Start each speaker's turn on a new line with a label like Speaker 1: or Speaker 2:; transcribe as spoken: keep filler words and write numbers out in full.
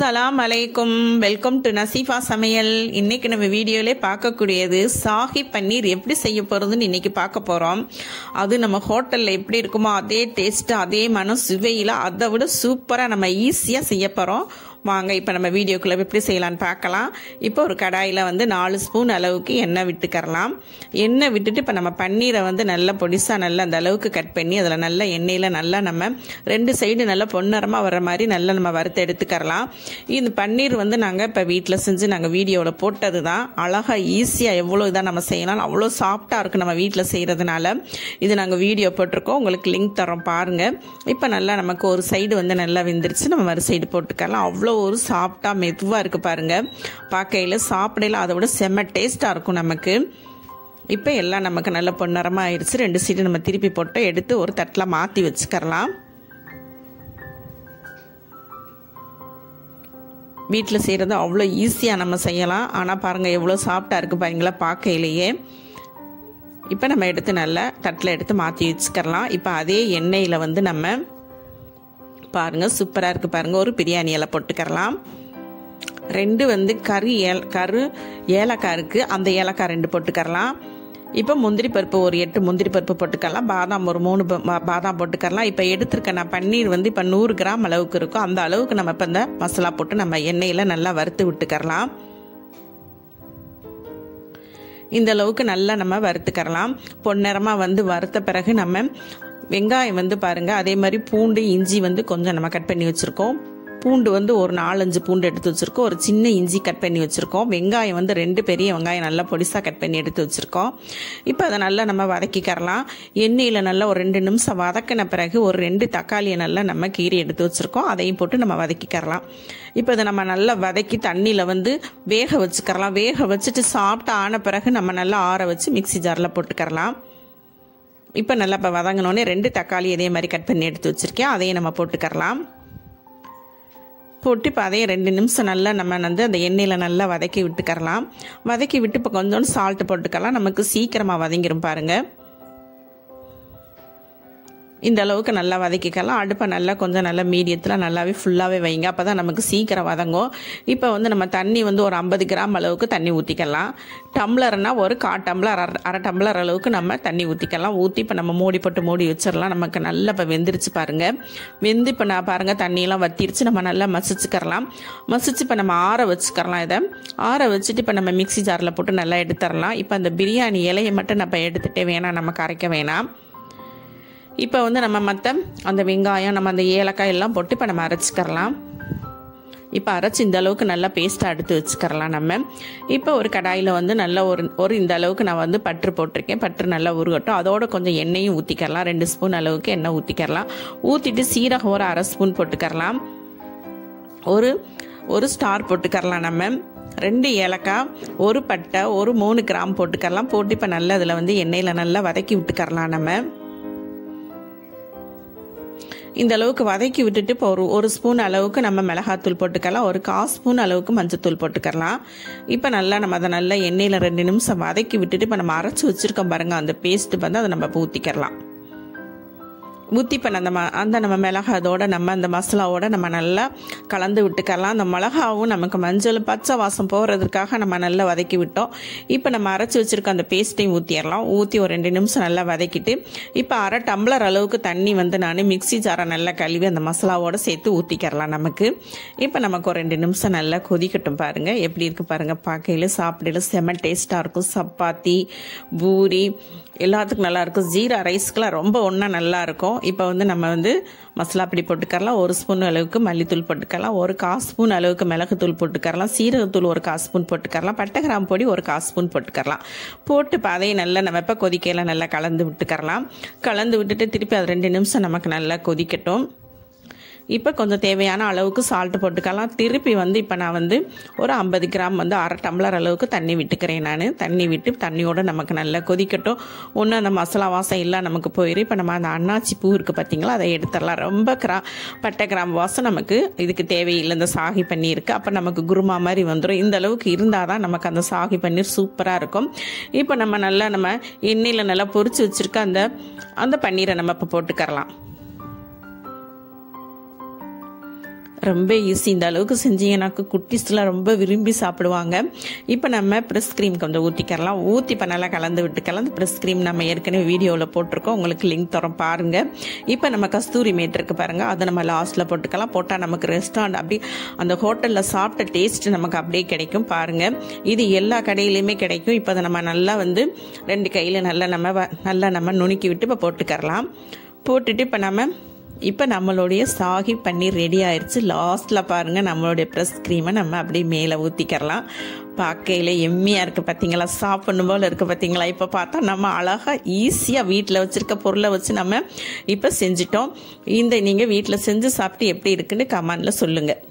Speaker 1: अस्सलाम अलैकुम welcome to नसीफा समयल இன்னைக்கு நம்ம வீடியோல பார்க்கக்கூடியது ஷாஹி பன்னீர் எப்படி செய்ய போறதுன்னு இன்னைக்கு பார்க்க போறோம். அது நம்ம ஹோட்டல்ல எப்படி இருக்குமோ அதே டேஸ்ட் அதே மனம் சுவையில அதை விட சூப்பரா நம்ம ஈஸியா செய்ய போறோம். வாங்க இப்போ நம்ம வீடியோக்குள்ள எப்படி செய்யலாம்னு பார்க்கலாம். இப்போ ஒரு கடாயில வந்து நாலு ஸ்பூன் அளவுக்கு எண்ணெய் விட்டுக்கறலாம். எண்ணெய் விட்டுட்டு இப்போ நம்ம பன்னீரை வந்து நல்லா பொடிசா நல்லா அந்த அளவுக்கு கட் பண்ணி அதுல நல்ல எண்ணெயில நல்லா நம்ம ரெண்டு சைடு நல்லா பொன்னரமா வர மாதிரி நல்லா நம்ம வறுத்து எடுத்துக்கறலாம். இந்த பன்னீர் வந்து நாங்க இப்போ வீட்ல செஞ்சு நாங்க வீடியோல போட்டது தான். அழகா ஈஸியா எவ்வளவு இதான் நம்ம செய்யலாம், அவ்வளோ சாஃப்டா இருக்கு நம்ம வீட்ல செய்யறதுனால. இது நாங்க வீடியோ போட்டிருக்கோம், உங்களுக்கு லிங்க் தரோம் பாருங்க. இப்போ நல்லா நமக்கு ஒரு சைடு வந்து நல்லா வெந்துருச்சு, நம்ம மறு சைடு போட்டுக்கலாம். அவ்வளோ ஒரு சாஃப்டா மெதுவா இருக்கு பாருங்க. பார்க்கையில சாப்பிடல அதை விட செம்ம டேஸ்டா இருக்கும் நமக்கு. இப்போ எல்லாம் நமக்கு நல்ல பொன்னரமா ஆயிடுச்சு. ரெண்டு சைடு நம்ம திருப்பி போட்டு எடுத்து ஒரு தட்டில் மாற்றி வச்சுக்கலாம். வீட்டில் செய்கிறது அவ்வளோ ஈஸியாக நம்ம செய்யலாம். ஆனால் பாருங்கள் எவ்வளோ சாஃப்டாக இருக்குது பாருங்களா பார்க்கையிலேயே. இப்போ நம்ம எடுத்து நல்லா தட்டில் எடுத்து மாற்றி வச்சுக்கலாம். இப்போ அதே எண்ணெயில் வந்து நம்ம பாருங்க சூப்பராக இருக்குது பாருங்க, ஒரு பிரியாணி இலை போட்டுக்கலாம். ரெண்டு வந்து கறி ஏல் கரு ஏலக்காய் இருக்குது, அந்த ஏலக்காய் ரெண்டு போட்டுக்கலாம். இப்போ முந்திரி பருப்பு ஒரு எட்டு முந்திரி பருப்பு போட்டுக்கலாம். பாதாம் ஒரு மூணு பாதாம் போட்டுக்கலாம். இப்போ எடுத்துருக்க நான் பன்னீர் வந்து இப்போ நூறு கிராம் அளவுக்கு இருக்கும். அந்த அளவுக்கு நம்ம இப்போ இந்த மசாலா போட்டு நம்ம எண்ணெயில் நல்லா வறுத்து விட்டுக்கரலாம். இந்த அளவுக்கு நல்லா நம்ம வறுத்துக்கரலாம். பொன்னிறமாக வந்து வறுத்த பிறகு நம்ம வெங்காயம் வந்து பாருங்க, அதே மாதிரி பூண்டு இஞ்சி வந்து கொஞ்சம் நம்ம கட் பண்ணி வச்சிருக்கோம். பூண்டு வந்து ஒரு நாலஞ்சு பூண்டு எடுத்து வச்சிருக்கோம். ஒரு சின்ன இஞ்சி கட் பண்ணி வச்சிருக்கோம். வெங்காயம் வந்து ரெண்டு பெரிய வெங்காயம் நல்லா பொடிசா கட் பண்ணி எடுத்து வச்சிருக்கோம். இப்போ அதை நல்லா நம்ம வதக்கிக்கரலாம். எண்ணெயில் நல்லா ஒரு ரெண்டு நிமிஷம் வதக்கின பிறகு ஒரு ரெண்டு தக்காளியை நல்லா நம்ம கீரி எடுத்து வச்சிருக்கோம். அதையும் போட்டு நம்ம வதக்கிக்கரலாம். இப்போ இதை நம்ம நல்லா வதக்கி தண்ணியில் வந்து வேக வச்சுக்கரலாம். வேக வச்சுட்டு சாப்பிட்டு ஆன பிறகு நம்ம நல்லா ஆற வச்சு மிக்சி ஜாரில் போட்டுக்கரலாம். இப்போ நல்லா இப்போ வதங்கினோடனே ரெண்டு தக்காளி இதே மாதிரி கட் பண்ணி எடுத்து வச்சிருக்கேன், அதையும் நம்ம போட்டுக்கரலாம். போட்டு இப்போ அதையும் ரெண்டு நிமிஷம் நல்லா நம்ம வந்து அந்த எண்ணெயில் நல்லா வதக்கி விட்டுக்கரலாம். வதக்கி விட்டு இப்போ கொஞ்சோண்டு சால்ட்டு போட்டுக்கலாம். நமக்கு சீக்கிரமாக வதங்கிடும் பாருங்கள். இந்த அளவுக்கு நல்லா வதக்கிக்கலாம். அடுப்பை நல்லா கொஞ்சம் நல்லா மீடியத்தில் நல்லாவே ஃபுல்லாகவே வைங்க, அப்போ தான் நமக்கு சீக்கிரம் வதங்கும். இப்போ வந்து நம்ம தண்ணி வந்து ஒரு ஐம்பது கிராம் அளவுக்கு தண்ணி ஊற்றிக்கலாம். டம்ளர்னா ஒரு கால் டம்ளர் அரை அரை டம்ளர் அளவுக்கு நம்ம தண்ணி ஊற்றிக்கலாம். ஊற்றி இப்போ நம்ம மூடி போட்டு மூடி வச்சிடலாம். நமக்கு நல்லா இப்போ வெந்துருச்சு பாருங்கள். வெந்து இப்போ நான் பாருங்கள் தண்ணியெல்லாம் வத்திருச்சு. நம்ம நல்லா மசிச்சுக்கரலாம். மசிச்சு இப்போ நம்ம ஆற வச்சுக்கரலாம். இதை ஆற வச்சுட்டு இப்போ நம்ம மிக்சி ஜாரில் போட்டு நல்லா எடுத்துடலாம். இப்போ அந்த பிரியாணி இலையை மட்டும் நம்ம எடுத்துகிட்டே வேணாம், நம்ம கரைக்க வேணாம். இப்போ வந்து நம்ம மற்ற அந்த வெங்காயம் நம்ம அந்த ஏலக்காய் எல்லாம் போட்டு இப்போ நம்ம அரைச்சிக்கரலாம். இப்போ அரைச்சி இந்த அளவுக்கு நல்லா பேஸ்ட்டாக எடுத்து வச்சுக்கரலாம். நம்ம இப்போ ஒரு கடாயில் வந்து நல்லா ஒரு ஒரு இந்த அளவுக்கு நான் வந்து பற்று போட்டிருக்கேன். பற்று நல்லா உருகட்டும். அதோட கொஞ்சம் எண்ணெயும் ஊற்றிக்கரலாம். ரெண்டு ஸ்பூன் அளவுக்கு எண்ணெய் ஊற்றிக்கரலாம். ஊற்றிட்டு சீரகம் ஒரு அரை ஸ்பூன் போட்டுக்கரலாம். ஒரு ஒரு ஸ்டார் போட்டுக்கரலாம். நம்ம ரெண்டு ஏலக்காய் ஒரு பட்டை ஒரு மூணு கிராம் போட்டுக்கரலாம். போட்டு இப்போ நல்லா அதில் வந்து எண்ணெயில் நல்லா வதக்கி விட்டுக்கரலாம். நம்ம இந்த அளவுக்கு வதக்கி விட்டுட்டு இப்போ ஒரு ஒரு ஸ்பூன் அளவுக்கு நம்ம மிளகாத்தூள் போட்டுக்கலாம். ஒரு கால் ஸ்பூன் அளவுக்கு மஞ்சத்தூள் போட்டுக்கலாம். இப்போ நல்லா நம்ம அதை நல்லா எண்ணெயில் ரெண்டு நிமிஷம் வதக்கி விட்டுட்டு இப்போ நம்ம அரைச்சி வச்சிருக்கோம் பாருங்க, அந்த பேஸ்ட் வந்து அதை நம்ம ஊற்றிக்கலாம். ஊற்றி இப்போ அந்த அந்த நம்ம மிளகா அதோட நம்ம அந்த மசாலாவோட நம்ம நல்லா கலந்து விட்டுக்கலாம். அந்த மிளகாவும் நமக்கு மஞ்சள் பச்சை வாசம் போகிறதுக்காக நம்ம நல்லா வதக்கி விட்டோம். இப்போ நம்ம அரைச்சி வச்சிருக்க அந்த பேஸ்ட்டையும் ஊற்றிடலாம். ஊற்றி ஒரு ரெண்டு நிமிஷம் நல்லா வதக்கிட்டு இப்போ அரை டம்ளர் அளவுக்கு தண்ணி வந்து நான் மிக்சி ஜாரை நல்லா கழுவி அந்த மசாலாவோட சேர்த்து ஊற்றிக்கிறலாம். நமக்கு இப்போ நமக்கு ஒரு ரெண்டு நிமிஷம் நல்லா கொதிக்கட்டும் பாருங்கள். எப்படி இருக்கு பாருங்கள், பார்க்கையில சாப்பிடல செம்ம டேஸ்ட்டாக இருக்கும். சப்பாத்தி பூரி எல்லாத்துக்கும் நல்லா இருக்கும். ஜீரா ரைஸ்க்கெலாம் ரொம்ப ஒன்றா நல்லா இருக்கும். இப்போ வந்து நம்ம வந்து மசாலா பொடி போட்டுக்கரலாம். ஒரு ஸ்பூன் அளவுக்கு மல்லித்தூள் போட்டுக்கலாம். ஒரு கால் ஸ்பூன் அளவுக்கு மிளகுத்தூள் போட்டுக்கரலாம். சீரகத்தூள் ஒரு கால் ஸ்பூன் போட்டுக்கரலாம். பட்டை கிராம்பு பொடி ஒரு கால் ஸ்பூன் போட்டுக்கரலாம். போட்டு இப்போ அதையும் நல்லா நம்ம இப்போ கொதிக்கையில் நல்லா கலந்து விட்டுக்கரலாம். கலந்து விட்டுட்டு திருப்பி அது ரெண்டு நிமிஷம் நமக்கு நல்லா கொதிக்கட்டும். இப்போ கொஞ்சம் தேவையான அளவுக்கு சால்ட் போட்டுக்கலாம். திருப்பி வந்து இப்போ நான் வந்து ஒரு ஐம்பது கிராம் வந்து அரை டம்ளர் அளவுக்கு தண்ணி விட்டுக்கிறேன். நான் தண்ணி விட்டு தண்ணியோட நமக்கு நல்லா கொதிக்கட்டும். ஒன்று அந்த மசாலா வாசம் எல்லாம் நமக்கு போயிடும். இப்போ நம்ம அந்த அன்னாச்சி பூ இருக்குது பார்த்தீங்களா, அதை எடுத்துடலாம். ரொம்ப கிரா பட்டை கிராம் வாசம் நமக்கு இதுக்கு தேவையில்லை. இந்த ஷாஹி பன்னீர் இருக்குது, அப்போ நமக்கு குருமா மாதிரி வந்துடும். இந்த அளவுக்கு இருந்தால் தான் நமக்கு அந்த ஷாஹி பன்னீர் சூப்பராக இருக்கும். இப்போ நம்ம நல்லா நம்ம எண்ணெயில் நல்லா பொரிச்சு வச்சுருக்க அந்த அந்த பன்னீரை நம்ம இப்போ போட்டுக்கரலாம். ரொம்ப ஈஸி. இந்த அளவுக்கு செஞ்சீங்கன்னாக்கு குட்டீஸ்லாம் ரொம்ப விரும்பி சாப்பிடுவாங்க. இப்போ நம்ம ப்ரெஸ் க்ரீம் கொஞ்சம் ஊற்றிக்கலாம். ஊற்றி இப்போ நல்லா கலந்து விட்டுக்கலாம். அந்த ப்ரெஸ் க்ரீம் நம்ம ஏற்கனவே வீடியோவில் போட்டிருக்கோம், உங்களுக்கு லிங்க் தரோம் பாருங்கள். இப்போ நம்ம கஸ்தூரி மேட் இருக்கு பாருங்கள், அதை நம்ம லாஸ்ட்டில் போட்டுக்கலாம். போட்டால் நமக்கு ரெஸ்டாரண்ட் அப்படி அந்த ஹோட்டலில் சாப்பிட்ட டேஸ்ட் நமக்கு அப்படியே கிடைக்கும் பாருங்கள். இது எல்லா கடையிலையுமே கிடைக்கும். இப்போ அதை நம்ம நல்லா வந்து ரெண்டு கையில் நல்லா நம்ம நல்லா நம்ம நுணுக்கி விட்டு இப்போ போட்டுக்கரலாம். போட்டுட்டு இப்போ நம்ம இப்போ நம்மளுடைய ஷாஹி பன்னீர் ரெடி ஆயிடுச்சு. லாஸ்ட்டில் பாருங்கள் நம்மளுடைய ப்ரெஸ் க்ரீமை நம்ம அப்படியே மேலே ஊற்றிக்கிறலாம். பார்க்கையில் எம்மியாக இருக்குது பார்த்தீங்களா, சாப்பிடணும் போல் இருக்குது பார்த்தீங்களா. இப்போ பார்த்தா நம்ம அழகாக ஈஸியாக வீட்டில் வச்சுருக்க பொருளை வச்சு நம்ம இப்போ செஞ்சிட்டோம். இந்த நீங்கள் வீட்டில் செஞ்சு சாப்பிட்டு எப்படி இருக்குன்னு கமெண்டில் சொல்லுங்கள்.